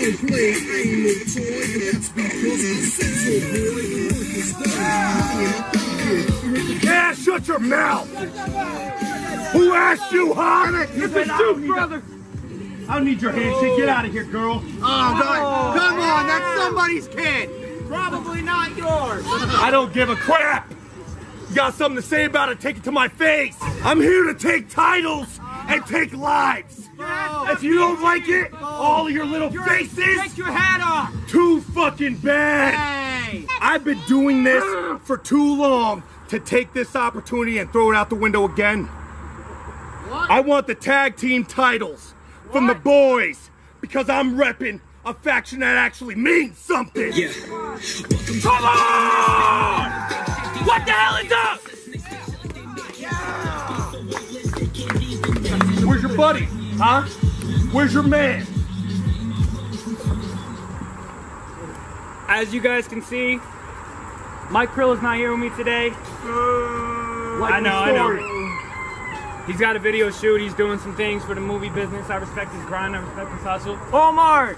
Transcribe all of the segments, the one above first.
don't play, I ain't no toy, but that's because I'm central, boy. The work is done. Yeah, shut your mouth! Who asked you, huh? It's a shoot, brother! I don't need your handshake. Get out of here, girl. Oh, God. Come on, that's somebody's kid. Probably not yours. I don't give a crap. You got something to say about it, take it to my face. I'm here to take titles and take lives. If you don't like it, all of your little faces, Take your hat off. too fucking bad. Hey. I've been doing this for too long to take this opportunity and throw it out the window again. What? I want the tag team titles from the boys because I'm repping a faction that actually means something. Yeah. Come on! What the hell is up? Where's your buddy? Huh? Where's your man? As you guys can see, Mike Krill is not here with me today. I know. He's got a video shoot. He's doing some things for the movie business. I respect his grind. I respect his hustle. Walmart.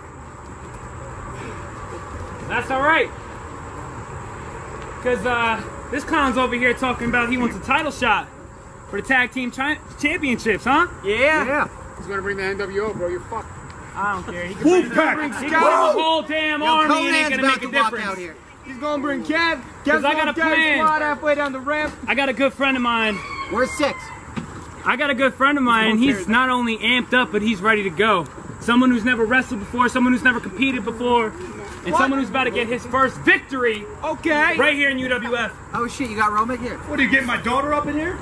That's all right. Because this clown's over here talking about he wants a title shot for the tag team championships, huh? Yeah. He's gonna bring the NWO, bro. You're fucked. I don't care. He can Wolfpack! bring the whole damn army and ain't gonna make a difference. He's gonna bring Kev. Because I got a plan. Squad halfway down the ramp. I got a good friend of mine. Where's 6? I got a good friend of mine, and he's not only amped up, but he's ready to go. Someone who's never wrestled before, someone who's never competed before, and someone who's about to get his first victory right here in UWF. Oh shit, you got Roman here. What, are you getting my daughter up in here?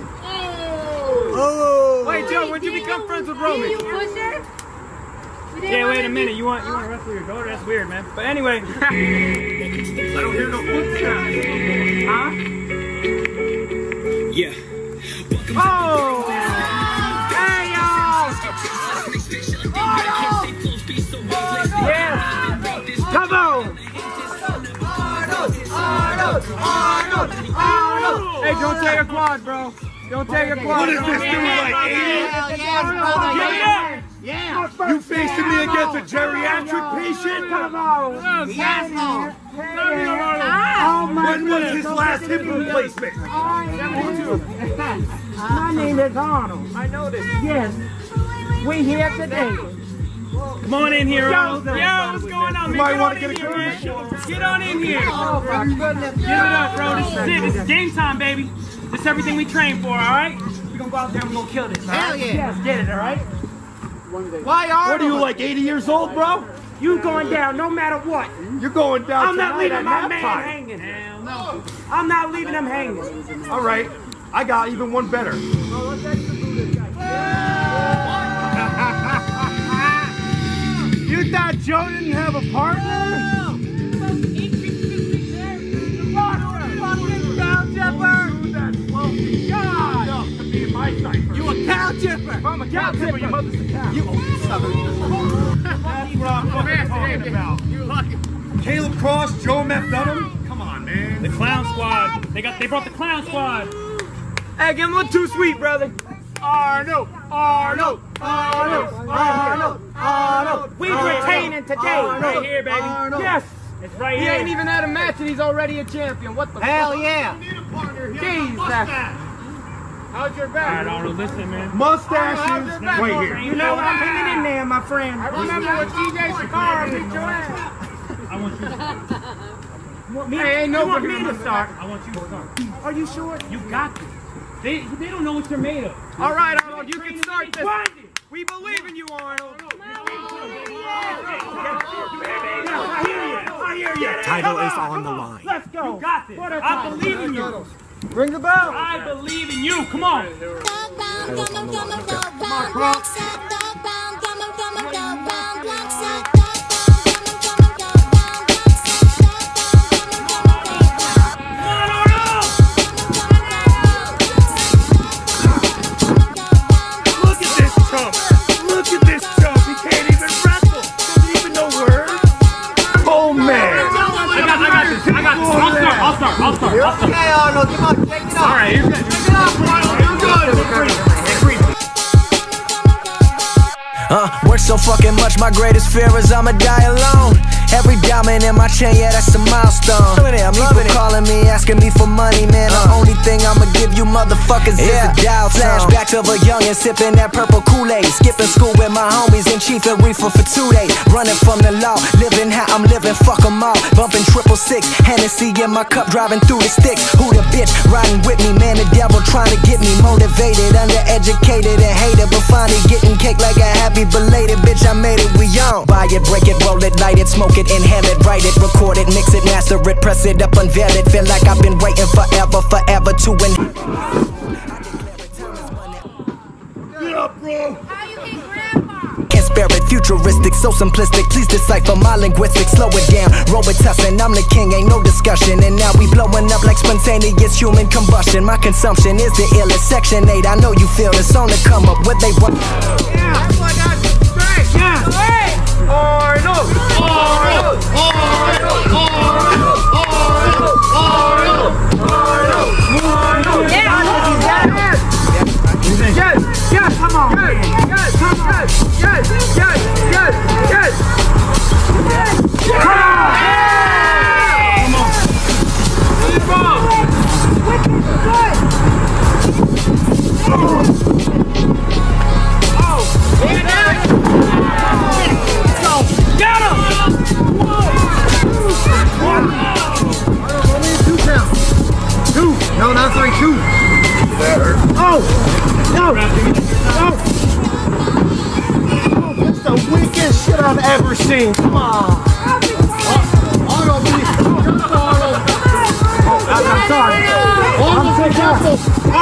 Oh! Wait, Joe, when'd you become friends with Roman? Yeah, wait a minute. You want to wrestle your daughter? That's weird, man. But anyway. I don't hear no footsteps. Huh? Yeah. Oh! Hey, y'all! Yeah! Come on! Arnold! Hey, don't tear your quad, bro. Don't tear your quad. What is this dude, like 80? Yeah! You facing me against a geriatric patient? Come on! Yes, When was his last hip replacement? My name is Arnold. I know this. Yes, we here today. Come on in here, Earl. Yo, what's going on, man? might Get wanna on get in a here, commercial. man. Get on in here. Oh my goodness. Give it up, bro. This is it. This is game time, baby. This is everything we train for, all right? We're going to go out there and we're going to kill this, all right? Hell yeah. Yes, get it, all right? Why Arnold? What are you, like 80 years old, bro? You going down no matter what. You're going down I'm not tonight leaving at my nap man time. hanging. Hell no. I'm not leaving him hanging. All right, I got even one better. You thought Joe didn't have a partner? You a cow chipper! I'm a cow chipper, your mother's a cow. You southern. That's what I'm fucking talking about. Caleb Cross, Joe Meth Dunham? Come on, man. The clown squad. They brought the clown squad. Hey, give him a too sweet, brother. Arnold! Arnold! Arnold! Arnold! Arnold! We retaining today. Right here, baby. Yes. It's right He here. ain't even had a match and he's already a champion. What the Hell fuck? yeah. Jesus. How's your All back? right, Arnold, listen, man. Mustaches. Wait here. You know what? I'm hanging in there, my friend. I remember when TJ Shakara beat your ass. I want you to start. Hey, ain't You want nobody me to start? I want you to start. Are you sure? You got this. They don't know what you're made of. All right, Arnold, you can start this. We believe in you, Arnold. I hear you. Title is on the line. Let's go. You got this. I believe in you. Ring the bell. I believe in you. Come on. I'll start. You're okay, Arnold. Come on, take it off. All right, you're good. Take it off, Arnold. You're good. so fucking much, my greatest fear is I'ma die alone. Every diamond in my chain, yeah, that's a milestone. I'm loving it. Calling me, asking me for money, man. The only thing I'ma give you motherfuckers is a dial tone. Flashback of a youngin' sipping that purple Kool-Aid, skipping school with my homies in Chief and Reefer for 2 days. Running from the law, living how I'm living, fuck them all. Bumping 666, Hennessy in my cup, driving through the sticks. Who the bitch riding with me, man? The devil trying to get me motivated, undereducated and hated, but finally getting cake like a happy belated. Bitch, I made it, we on. Buy it, break it, roll it, light it, smoke it, inhale it, write it, record it, mix it, master it, press it up, unveil it. Feel like I've been waiting forever to win. Get up, bro. How you get grandma? Transparent, futuristic, so simplistic. Please decipher my linguistics. Slow it down, Robitussin, I'm the king, ain't no discussion. And now we blowing up like spontaneous human combustion. My consumption is the illest. Section 8, I know you feel it's on the come up. What they want. Yeah, that's what I got. Straight. Yeah. Hey. Arnold. Arnold. Arnold. Arnold. Arnold. Arnold. Arnold. Yeah. Yes. Yes. Come on. Yes. Yes. Come on. Yes. Yes. Yes. Yes. Come on. Come on. Keep on. Get him! Two. No, not 3, 2. Oh! No! No! Oh, that's the weakest shit I've ever seen. Come on. Arnold, I'm sorry. I'm so careful.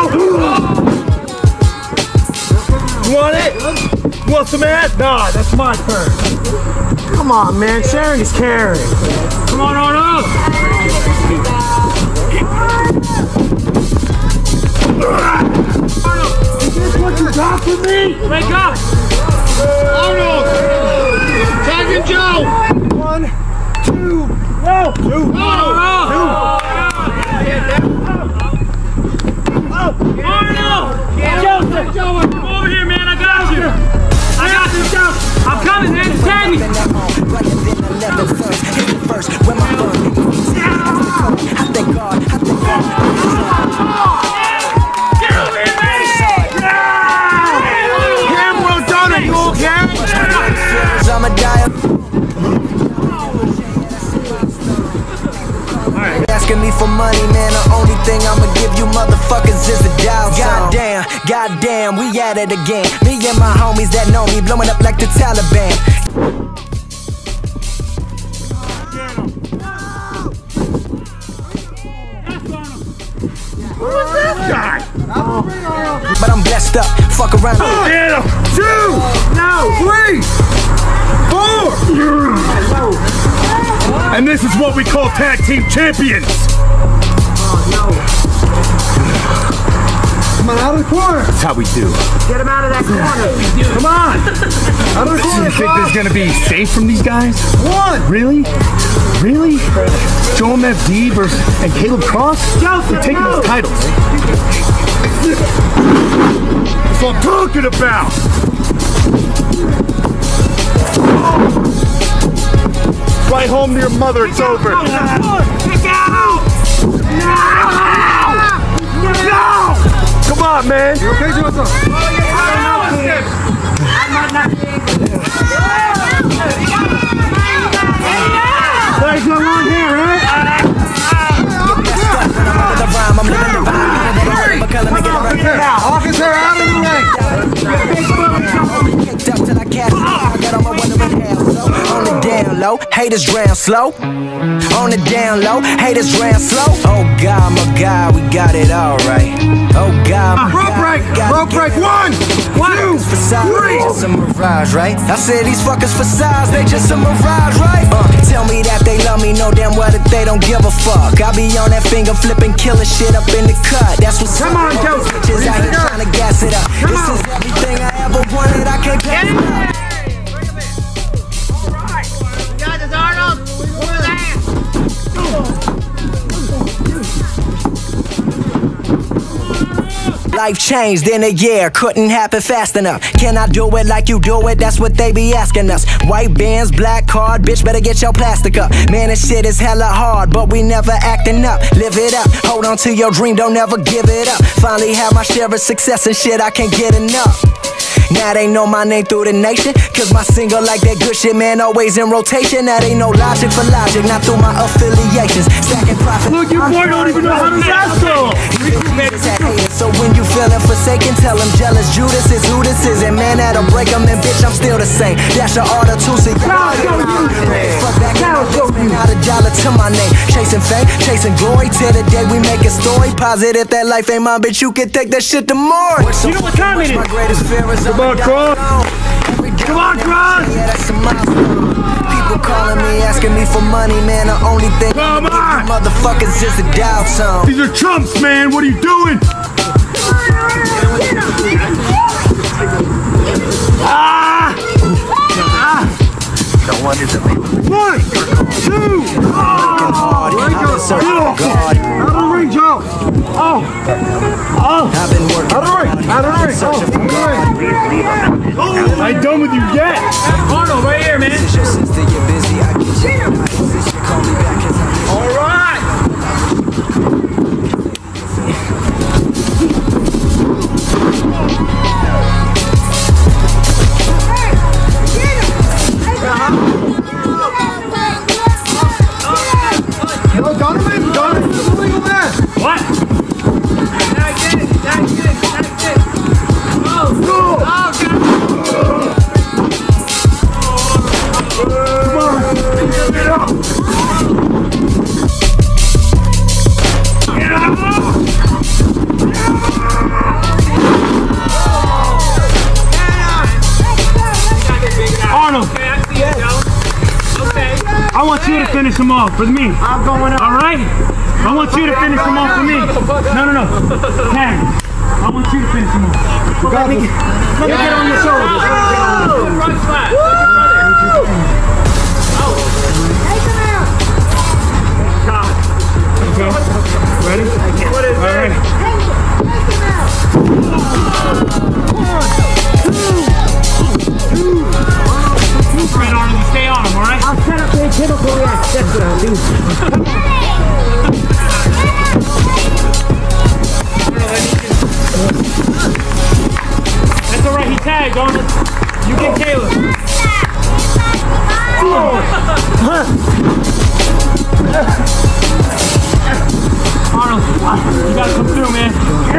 You want it? You want some ass? Nah, that's my turn. Come on, man. Sharing is caring. Come on, Arnold! Is this what you got for me? Wake up! Arnold! Jack and Joe! 1, 2. No! 2. Arnold! Joseph! Come over here, man, I got you! I got you, Joseph! I'm coming, man, stand me! Get over here, man! Cam, well done, are you okay? I'm a dial. Asking me for money, man. The only thing I'ma give you motherfuckers is a dial tone. Goddamn, we at it again. Me and my homies that know me blowing up like the Taliban. Who's this guy? But I'm blessed up. Fuck around. Get him. 2. No! 3. 4. And this is what we call tag team champions. Come on, out of the corner. That's how we do. Get him out of that corner. Come on. Out of the Do corner, you think this is gonna be safe from these guys? 1. Really? Really? Joel MFD and Caleb Cross? They're taking those titles. That's what I'm talking about. Right home to your mother, it's over. Kick out! No! Come on, man. You okay, Joseph? There's no long hair, right? Off his hair out of the way. On the down low, haters drown slow. On the down low, haters drown slow. Oh God, my God, we got it all right. Oh God, my Rope God, break, we got rope break. 1, 2, facade, 3. just a mirage, right? I said these fuckers facades, they just a mirage, right? Tell me that they love me, know damn well that they don't give a fuck. I be on that finger flipping, killing shit up in the cut. That's what's Come on, Joseph. Bitches out here trying to gas it up. Come This on. is everything I ever wanted, I can't get it up. Got this, Arnold. Over there. life changed in a year, couldn't happen fast enough. Can I do it like you do it? That's what they be asking us. White Benz, black card, bitch better get your plastic up. Man, this shit is hella hard, but we never acting up. Live it up, hold on to your dream, don't ever give it up. Finally have my share of success and shit, I can't get enough. Now they know my name through the nation, cause my single like that good shit, man, always in rotation. That ain't no logic for logic, not through my affiliations. Stacking profit. Look, your boy don't even know how to wrestle. So when you feeling forsaken, tell them jealous Judas is who this is. And man, that'll break them, and bitch, I'm still the same. That's your order too, so fuck that, not a dollar to my name. Chasing fame, chasing glory, till the day we make a story. Positive that life ain't mine, bitch, you can take that shit to more. You know what time it is? My greatest fear is Come on, Cross. Come on, Cross. Yeah, that's a milestone. People calling me, asking me for money, man. The only thing Come on. motherfuckers is a dial tone. These are chumps, man. What are you doing? One, two, Out of the ring, Joe. I've been working Out of the ring. I ain't done with you yet. Arnold, right here, man. since they get busy. I get you. Call me back as I'm All right. Donovan, it's a legal man. What? Arnold, I want you to finish him off with me. I'm going up. All right? I want you to finish him off for me. No. Karen, I want you to finish him off. Let me get on your shoulders. Front slap. Look at your brother. Ready? What is All right. Right, Arnold, you stay on him, all right? I'll set up the chemical reaction. That's what I'll do. That's all right. He tagged, Arnold. You get Caleb. Arnold, you gotta come through, man.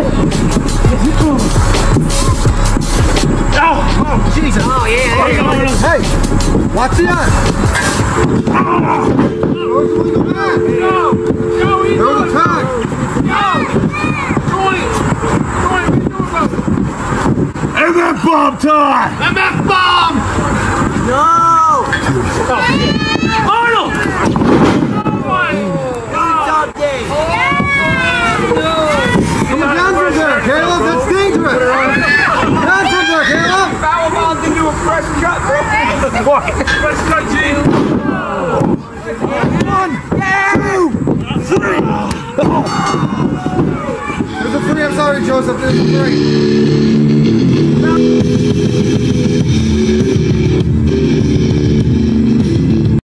Oh, Jesus. Oh, yeah. hey, watch the eye. Go the tag. MF bomb time. MF bomb! Arnold! Down from there, Caleb. That's dangerous. Down from there, Caleb. Foul bombed into a fresh cut, bro. What? Fresh cut, G. 1, 2, 3. There's a 3. I'm sorry, Joseph. There's a 3.